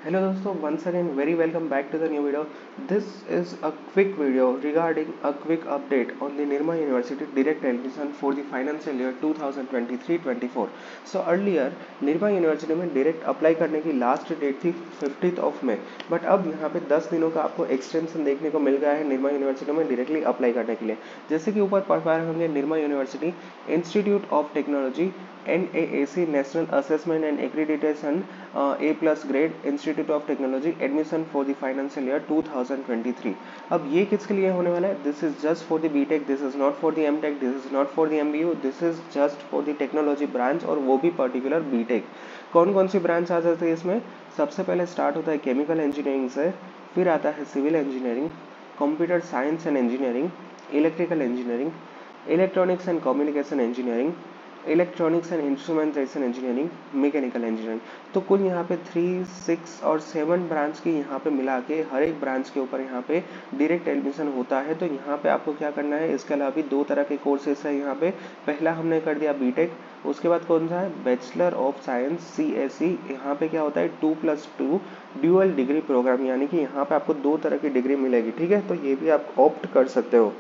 Hello दोस्तों, once again very welcome back to the new video. This is a quick video regarding a quick update on the Nirma University direct admission for the financial year 2023-24. So earlier Nirma University में direct apply करने की last date थी 50th of May, but अब यहाँ पे 10 दिनों का आपको एक्सटेंशन देखने को मिल गया है निर्मा यूनिवर्सिटी में डायरेक्टली अप्लाई करने के लिए। जैसे कि ऊपर पढ़ पा रहे होंगे, Nirma university institute of technology NAAC national assessment and accreditation A+ grade institute of technology admission for the financial year 2023। अब ये किसके लिए होने वाला है? This is just for the BTech, this is not for the MTech, this is not for the MBU, this is just for the technology branch, और वो भी पर्टिकुलर बीटेक। कौन कौन सी ब्रांच आ जाती है इसमें? सबसे पहले स्टार्ट होता है केमिकल इंजीनियरिंग से, फिर आता है civil engineering, computer science and engineering, electrical engineering, electronics and communication engineering, electronics and instrumentation engineering, mechanical engineering. तो कुल यहाँ पे 3, 6 और 7 ब्रांच की यहाँ पे मिला के हर एक ब्रांच के ऊपर यहाँ पे डायरेक्ट एडमिशन होता है। तो यहाँ पे आपको क्या करना है, इसके अलावा भी 2 तरह के कोर्सेस है यहाँ पे। पहला हमने कर दिया बीटेक, उसके बाद कौन सा है, बैचलर ऑफ साइंस CSE। यहाँ पे क्या होता है 2+2 ड्यूअल डिग्री प्रोग्राम, यानी कि यहाँ पे आपको 2 तरह की डिग्री मिलेगी। ठीक है, तो ये भी आप ऑप्ट कर सकते हो।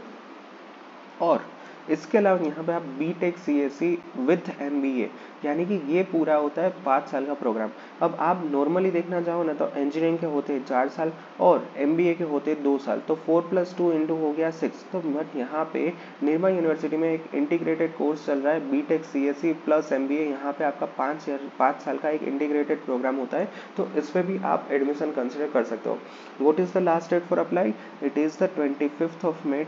और इसके अलावा यहाँ पे आप बीटेक CSE विथ MBA, यानी कि ये पूरा होता है 5 साल का प्रोग्राम। अब आप नॉर्मली देखना चाहो ना तो इंजीनियरिंग के होते हैं 4 साल और MBA के होते हैं 2 साल, तो 4+2 इंटू हो गया 6। तो बट यहाँ पे निर्मा यूनिवर्सिटी में एक इंटीग्रेटेड कोर्स चल रहा है बीटेक CSE प्लस MBA। यहाँ पे आपका 5 साल का एक इंटीग्रेटेड प्रोग्राम होता है, तो इस पर भी आप एडमिशन कंसिडर कर सकते हो। What is the last date for apply? It is the 25th of May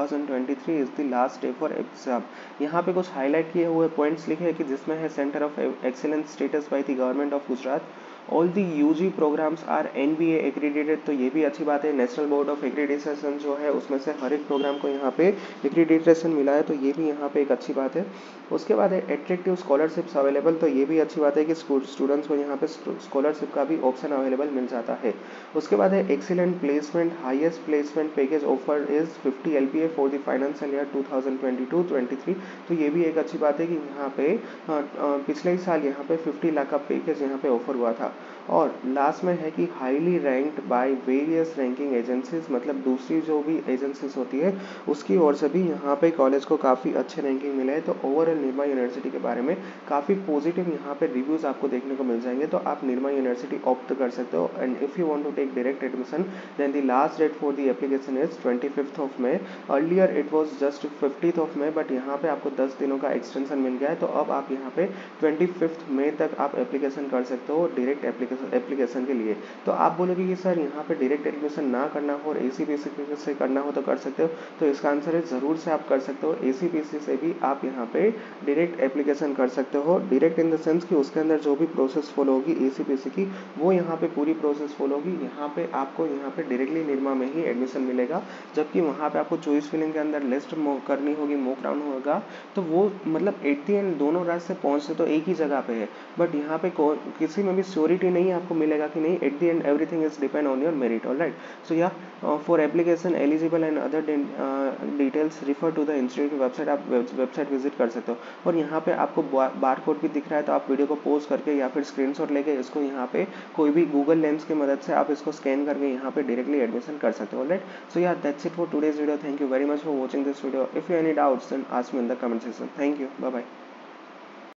2023 is the last day for exam. यहाँ पे कुछ हाईलाइट किए हुए पॉइंट्स लिखे हैं कि जिसमें है centre of excellence status by the government of Gujarat, all the UG programmes are NBA accredited. तो ये भी अच्छी बात है, नेशनल बोर्ड ऑफ एक्रीडिटेशन जो है उसमें से हर एक प्रोग्राम को यहाँ पे एक्रीडिटेशन मिला है, तो ये भी यहाँ पे एक अच्छी बात है। उसके बाद है एट्रैक्टिव स्कॉलरशिप्स अवेलेबल, तो ये भी अच्छी बात है कि स्टूडेंट्स को यहाँ पे स्कॉलरशिप का भी ऑप्शन अवेलेबल मिल जाता है। उसके बाद है excellent placement, highest placement package offer is 50 LPA for the financial year 2022-23। तो ये भी एक अच्छी बात है कि यहाँ पे पिछले ही साल यहाँ पे 50 लाख का पैकेज यहाँ पे ऑफर हुआ था। और लास्ट में है कि highly ranked by various ranking agencies, मतलब दूसरी जो भी एजेंसीज होती है उसकी ओर से भी यहाँ पे कॉलेज को काफ़ी अच्छे रैंकिंग मिले हैं। तो ओवरऑल निर्मा यूनिवर्सिटी के बारे में काफ़ी पॉजिटिव यहाँ पे रिव्यूज़ आपको देखने को मिल जाएंगे, तो आप निर्मा यूनिवर्सिटी ऑप्ट कर सकते हो। And if you want to take direct admission then the last date for the application is 25th of May। Earlier it was just 50th of May, but यहाँ पे आपको 10 दिनों का एक्सटेंशन मिल गया है, तो अब आप यहाँ पे 25th May तक आप एप्लीकेशन कर सकते हो डायरेक्ट एप्लीकेशन के लिए। तो आप बोलोगे कि सर यहाँ पे डायरेक्ट एडमिशन ना करना हो और ACPC से करना हो तो कर सकते हो, तो इसका आंसर है ज़रूर से आप कर सकते हो। ACPC से भी आप यहाँ पे डायरेक्ट एप्लीकेशन कर सकते हो। डायरेक्ट इन द सेंस कि उसके अंदर जो भी प्रोसेस फॉलो होगी ACPC की, वो यहाँ पे पूरी प्रोसेस फॉलो होगी। यहाँ पे आपको यहाँ पे डायरेक्टली निर्मा में ही एडमिशन मिलेगा, जबकि वहाँ पे आपको चॉइस फिलिंग के अंदर लिस्ट करनी होगी, मॉक राउंड होगा, तो वो मतलब एट दी एंड दोनों रास्ते पहुँचते तो एक ही जगह पे है, बट यहाँ पे किसी में भी श्योरिटी नहीं आपको मिलेगा कि नहीं, at the end everything is depend on your merit. Alright, so yeah for application eligible and other details refer to the institute website, आप वेबसाइट विजिट कर सकते हो। और यहाँ पे आपको बार कोड भी दिख रहा है, तो आप वीडियो को पॉज करके या फिर स्क्रीनशॉट लेके इसको यहाँ पे कोई भी गूगल लेंस की मदद से आप इसको स्कैन करके यहाँ पे डायरेक्टली एडमिशन कर सकते हो। Alright, so yeah that's it for today's video. Thank you very much for watching this video. If you any doubts then ask me in the comment section. Thank you, bye bye.